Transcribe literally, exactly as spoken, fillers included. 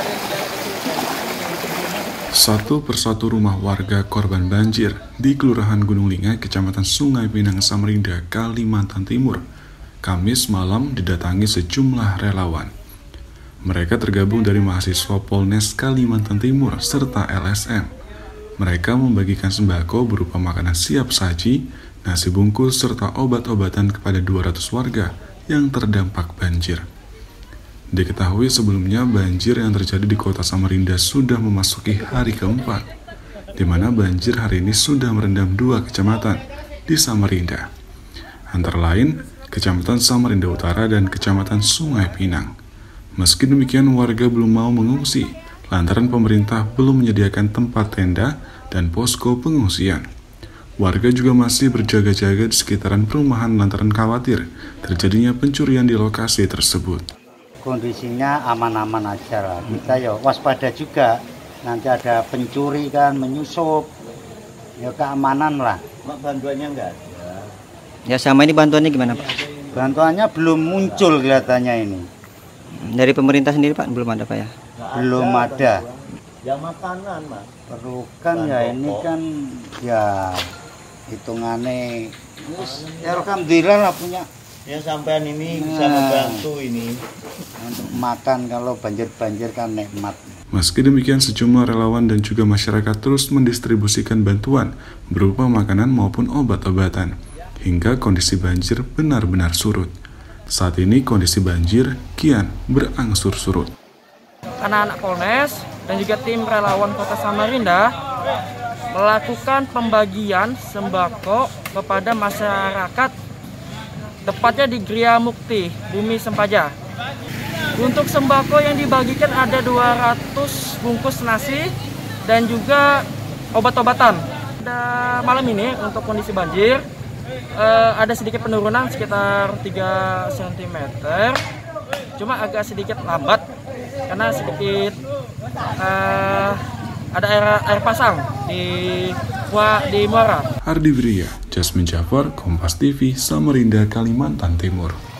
Satu persatu rumah warga korban banjir di Kelurahan Gunung Lingga, Kecamatan Sungai Pinang, Samarinda, Kalimantan Timur, Kamis malam didatangi sejumlah relawan. Mereka tergabung dari mahasiswa Polnes Kalimantan Timur serta L S M. Mereka membagikan sembako berupa makanan siap saji, nasi bungkus, serta obat-obatan kepada dua ratus warga yang terdampak banjir. Diketahui sebelumnya banjir yang terjadi di kota Samarinda sudah memasuki hari keempat, di mana banjir hari ini sudah merendam dua kecamatan di Samarinda, antara lain Kecamatan Samarinda Utara dan Kecamatan Sungai Pinang. Meski demikian, warga belum mau mengungsi lantaran pemerintah belum menyediakan tempat tenda dan posko pengungsian. Warga juga masih berjaga-jaga di sekitaran perumahan lantaran khawatir terjadinya pencurian di lokasi tersebut. Kondisinya aman-aman aja lah. Kita ya waspada juga. Nanti ada pencuri kan menyusup. Ya keamanan lah. Bantuannya enggak ada. Ya sama ini bantuannya gimana Pak? Bantuannya belum muncul kelihatannya ini. Dari pemerintah sendiri Pak belum ada Pak ya? Belum ada. Ya makanan Mas. Perlukan ya ini kan ya hitungannya. Ya alhamdulillah lah punya. Ya sampean ini bisa membantu ini. Untuk makan kalau banjir-banjir kan nikmat. Meski demikian, sejumlah relawan dan juga masyarakat terus mendistribusikan bantuan berupa makanan maupun obat-obatan hingga kondisi banjir benar-benar surut. Saat ini kondisi banjir kian berangsur surut. Anak-anak Polnes dan juga tim relawan Kota Samarinda melakukan pembagian sembako kepada masyarakat, tepatnya di Gria Mukti, Bumi Sempaja. Untuk sembako yang dibagikan ada dua ratus bungkus nasi dan juga obat-obatan. Pada malam ini untuk kondisi banjir eh, ada sedikit penurunan sekitar tiga sentimeter. Cuma agak sedikit lambat karena sedikit eh, ada air, air pasang di di Muara. Ardi Bria, Jasmine Jafar, Kompas T V, Samarinda, Kalimantan Timur.